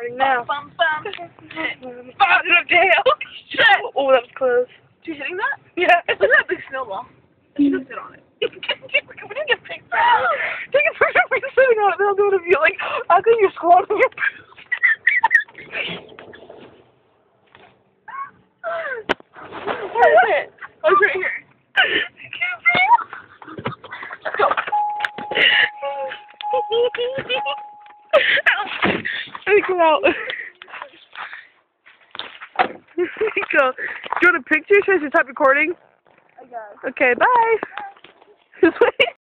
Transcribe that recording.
recording now. Bum, bum, bum. Jail. Shit. Oh, that was close. Are you hitting that? Yeah. Look at that big snowball. I should have sit on it. We didn't get pictures. Take a picture of me sitting on it. They'll do it if you like. How can you squat on your Where is it? Oh, it's right here. I can't see. Let's go. Let me come out. Go. Do you want a picture? Should I stop recording? I guess. Okay, bye. This way.